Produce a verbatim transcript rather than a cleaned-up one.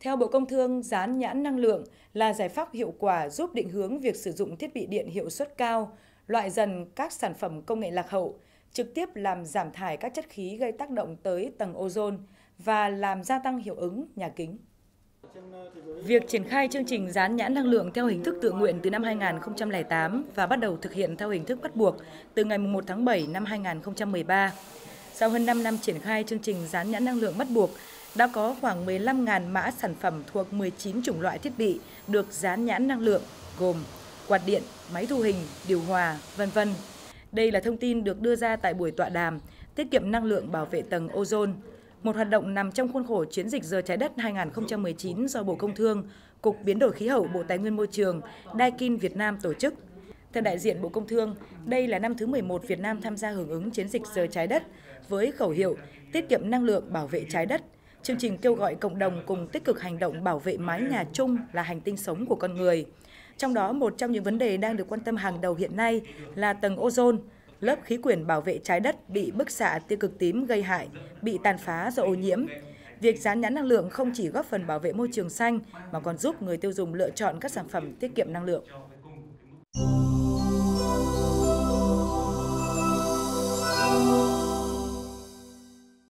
Theo Bộ Công Thương, dán nhãn năng lượng là giải pháp hiệu quả giúp định hướng việc sử dụng thiết bị điện hiệu suất cao, loại dần các sản phẩm công nghệ lạc hậu, trực tiếp làm giảm thải các chất khí gây tác động tới tầng ozone và làm gia tăng hiệu ứng nhà kính. Việc triển khai chương trình dán nhãn năng lượng theo hình thức tự nguyện từ năm hai nghìn không trăm lẻ tám và bắt đầu thực hiện theo hình thức bắt buộc từ ngày mùng một tháng bảy năm hai nghìn không trăm mười ba. Sau hơn năm năm triển khai chương trình dán nhãn năng lượng bắt buộc, đã có khoảng mười lăm nghìn mã sản phẩm thuộc mười chín chủng loại thiết bị được dán nhãn năng lượng, gồm quạt điện, máy thu hình, điều hòa, vân vân. Đây là thông tin được đưa ra tại buổi tọa đàm tiết kiệm năng lượng bảo vệ tầng ozone, một hoạt động nằm trong khuôn khổ chiến dịch Giờ Trái đất hai nghìn không trăm mười chín do Bộ Công Thương, Cục Biến đổi Khí hậu, Bộ Tài nguyên Môi trường, Daikin Việt Nam tổ chức. Theo đại diện Bộ Công Thương, đây là năm thứ mười một Việt Nam tham gia hưởng ứng chiến dịch Giờ Trái đất với khẩu hiệu tiết kiệm năng lượng bảo vệ trái đất. Chương trình kêu gọi cộng đồng cùng tích cực hành động bảo vệ mái nhà chung là hành tinh sống của con người. Trong đó, một trong những vấn đề đang được quan tâm hàng đầu hiện nay là tầng ozone, lớp khí quyển bảo vệ trái đất bị bức xạ tia cực tím gây hại, bị tàn phá do ô nhiễm. Việc dán nhãn năng lượng không chỉ góp phần bảo vệ môi trường xanh mà còn giúp người tiêu dùng lựa chọn các sản phẩm tiết kiệm năng lượng.